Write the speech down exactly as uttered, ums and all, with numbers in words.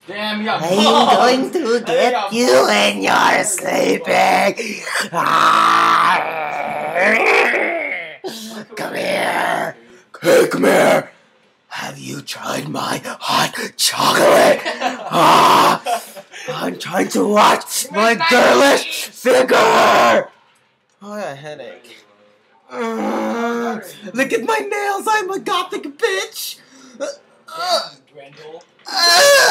Damn, you I'm going to get you when you're sleeping. Come here. Hey, come here. Have you tried my hot chocolate? Ah, I'm trying to watch my girlish figure. Oh, I got a headache. Uh, look at my nails. I'm a gothic bitch. Uh, Grendel. uh,